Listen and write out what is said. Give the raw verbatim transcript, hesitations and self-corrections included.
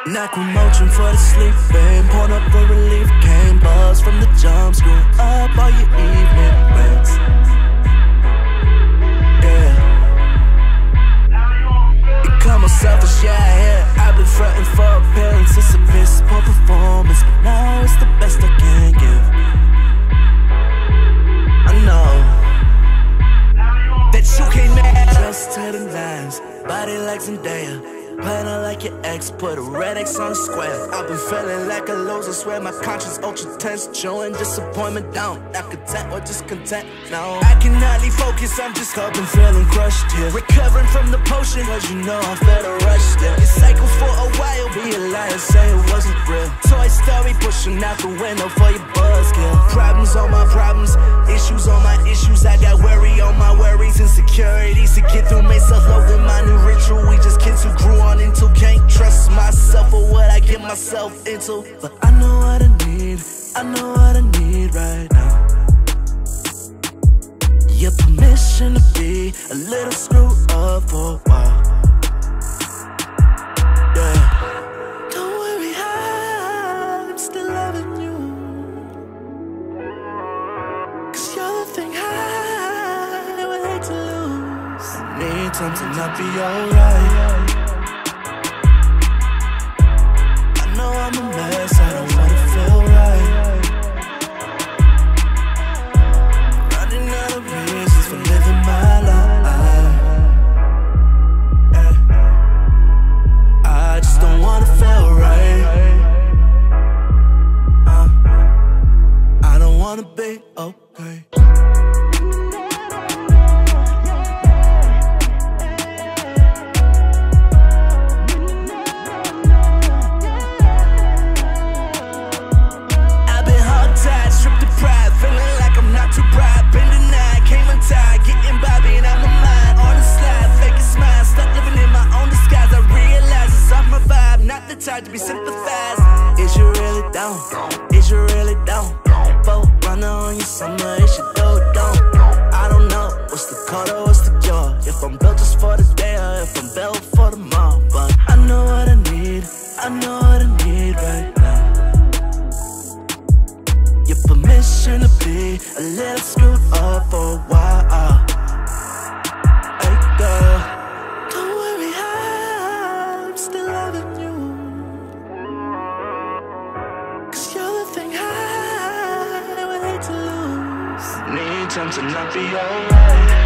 Naquimotion for the sleeping, porn up for relief. Came buzz from the jump, screw up all your evening plans. Yeah, become more selfish, yeah, yeah. I've been fronting for appearance, it's a piss poor performance, but now it's the best I can give. I know that you can't match. Just to the lines, body like Zendaya. Plan out like your ex, put a red X on the square. I've been feeling like a loser, swear my conscience ultra tense. Showing disappointment down, not content or discontent, no. I can hardly focus, I'm just up and feeling crushed here. Recovering from the potion, cause you know I felt a rush there. It cycles for a while, be a liar, say it wasn't real. Toy Story pushing out the window for your buzzkill. Problems on my problems, issues on my issues. I got worry on my worries, insecurities to get through me. Self-loathing, my new ritual. We just kids who grew on into. Can't trust myself or what I get myself into. But I know what I need, I know what I need right now. Your permission to be a little screwed up for a while. Yeah. Don't worry, I'm still loving you, cause you're the thing I would hate to lose. Need time to not be alright. I'm a mess, I don't wanna feel right. Running out of reasons for living my life. I just don't wanna feel right. uh, I don't wanna be okay. Hard to be sympathized. Is you really down? Is you really down? For runner on your summer, is you do it down? I don't know what's the code or what's the cure. If I'm built just for the day or if I'm built for tomorrow. But I know what I need, I know what I need right now. Your permission to be a little screwed up for a while. Hey girl, don't worry, I'm still loving you. Need time to not be alright.